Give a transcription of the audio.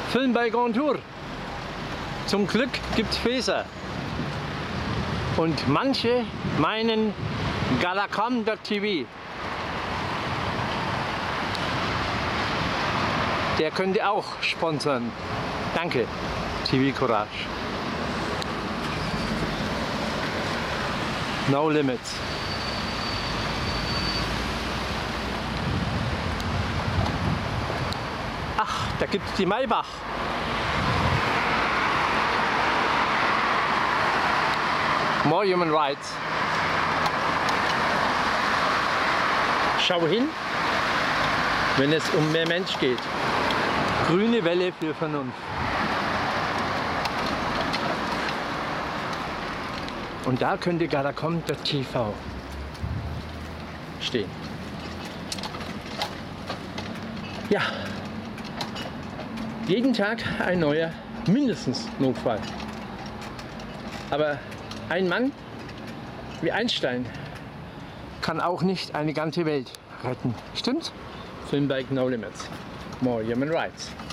Film bei Grand Tour. Zum Glück gibt's Feser. Und manche meinen Galacom.tv. Der könnte auch sponsern. Danke, TV Courage. No limits. Ach, da gibt es die Maybach. More Human Rights. Schau hin, wenn es um mehr Mensch geht. Grüne Welle für Vernunft. Und da könnte Galacom.tv stehen. Ja, jeden Tag ein neuer, mindestens Notfall. Aber ein Mann wie Einstein kann auch nicht eine ganze Welt retten. Stimmt's? Film bei No Limits. More Human Rights.